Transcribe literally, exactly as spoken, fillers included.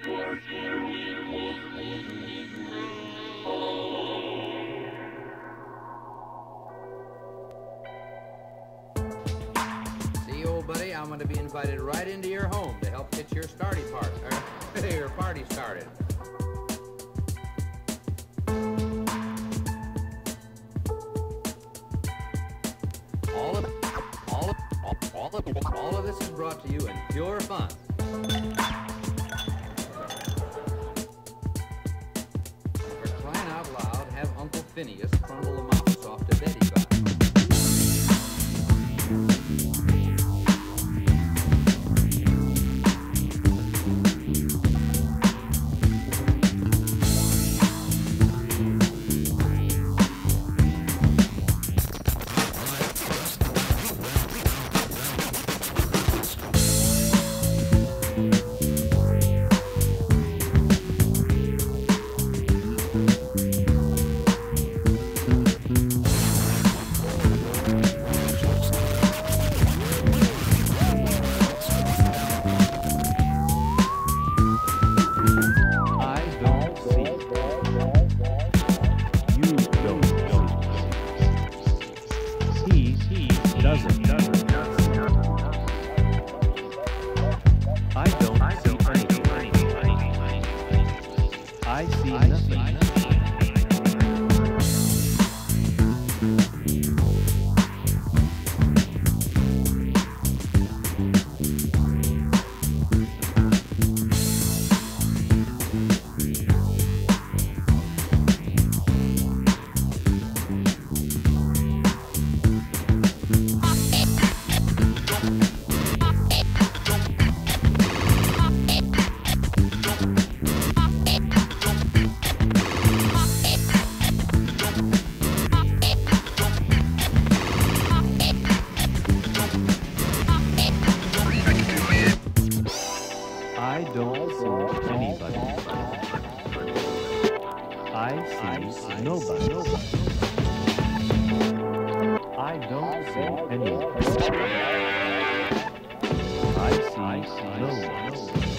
See, old buddy, I'm going to be invited right into your home to help get your starty part, or your party started. All of, all of, all of, all of this is brought to you in pure fun. For crying out loud, have Uncle Phineas crumble the mouse off to Betty Bug. I see no one.